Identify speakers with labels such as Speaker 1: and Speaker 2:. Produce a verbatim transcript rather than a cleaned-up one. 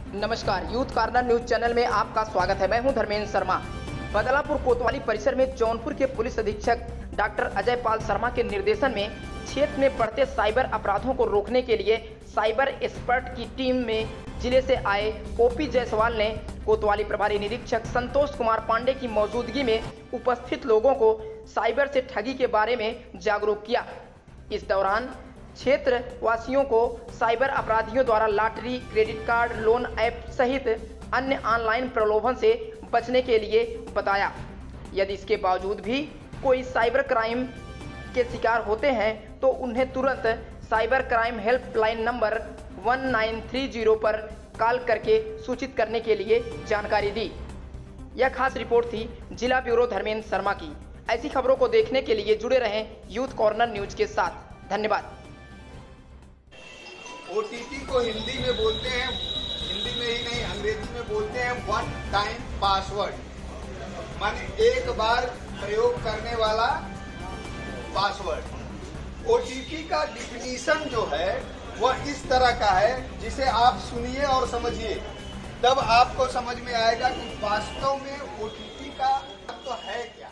Speaker 1: नमस्कार, youth corner news channel में आपका स्वागत है। मैं हूं धर्मेंद्र शर्मा। बदलापुर कोतवाली परिसर में जौनपुर के पुलिस अधीक्षक डॉक्टर अजय पाल शर्मा के निर्देशन में क्षेत्र में बढ़ते साइबर अपराधों को रोकने के लिए साइबर एक्सपर्ट की टीम में जिले से आए ओपी जायसवाल ने कोतवाली प्रभारी निरीक्षक संतोष कुमार पांडे की मौजूदगी में उपस्थित लोगों को साइबर से ठगी के बारे में जागरूक किया। इस दौरान क्षेत्र वासियों को साइबर अपराधियों द्वारा lottery, credit card, loan app सहित अन्य ऑनलाइन प्रलोभन से बचने के लिए बताया। यदि इसके बावजूद भी कोई साइबर क्राइम के शिकार होते हैं तो उन्हें तुरंत साइबर क्राइम हेल्पलाइन नंबर एक नौ तीन शून्य पर कॉल करके सूचित करने के लिए जानकारी दी। यह खास रिपोर्ट थी जिला ब्यूरो धर्मेंद्र शर्मा की। ऐसी खबरों को देखने के लिए जुड़े रहें यूथ कॉर्नर न्यूज के साथ। धन्यवाद।
Speaker 2: ओटीपी को हिंदी में बोलते हैं, हिंदी में ही नहीं अंग्रेजी में बोलते हैं वन टाइम पासवर्ड, माने एक बार प्रयोग करने वाला पासवर्ड। ओटीपी का डिफिनीशन जो है वह इस तरह का है, जिसे आप सुनिए और समझिए, तब आपको समझ में आएगा कि वास्तव में ओटीपी का तो है क्या।